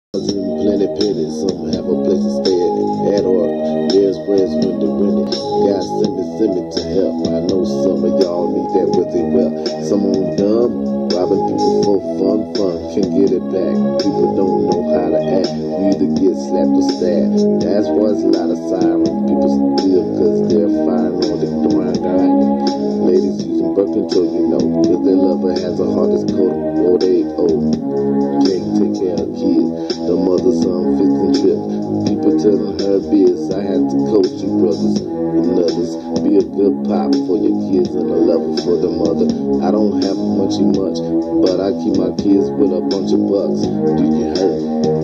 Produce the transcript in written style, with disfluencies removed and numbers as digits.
Plenty pennies, some have a place to stay at or there's where's when they rent it. God send me to help. I know some of y'all need that with it. Well, some on dumb, robbing people for fun, can get it back. People don't know how to act. You either get slapped or stabbed. That's why it's a lot of sirens. People steal cause they're firing on the grind. Ladies using birth control, you know, cause their lover has a heart that's cold or they old. Can't take care of kids. The mother's on 15 trip. People telling her biz. I had to coach you brothers and others. Be a good pop for your kids and a lover for the mother. I don't have much, but I keep my kids with a bunch of bucks. Do you hurt?